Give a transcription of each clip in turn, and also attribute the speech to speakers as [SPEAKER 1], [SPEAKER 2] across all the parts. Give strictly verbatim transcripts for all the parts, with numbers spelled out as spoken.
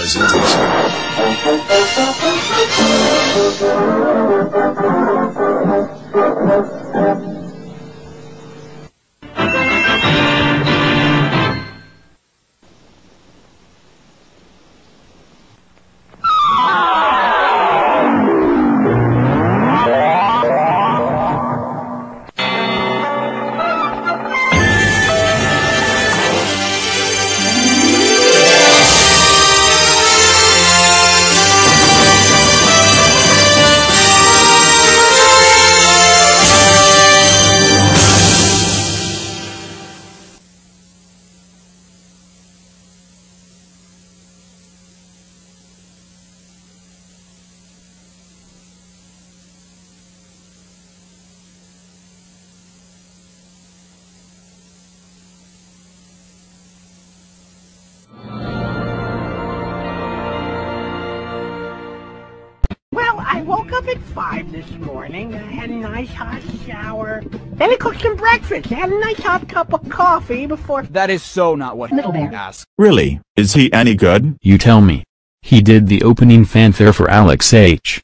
[SPEAKER 1] presentation.
[SPEAKER 2] I woke up at five this morning. I had a nice hot shower. Then I cooked some breakfast. I had a nice hot cup of coffee before...
[SPEAKER 3] That is so not what
[SPEAKER 4] Little Bear
[SPEAKER 3] asked.
[SPEAKER 5] Really? Is he any good?
[SPEAKER 6] You tell me. He did the opening fanfare for Alex H.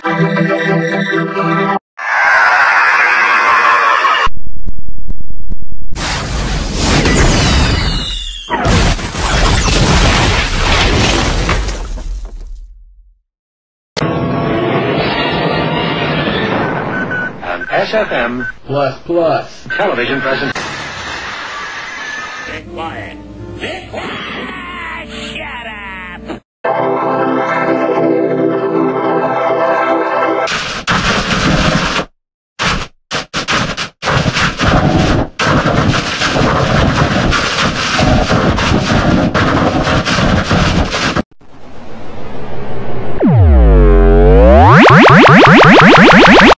[SPEAKER 7] S F M plus plus television present.
[SPEAKER 8] Be quiet. Be quiet.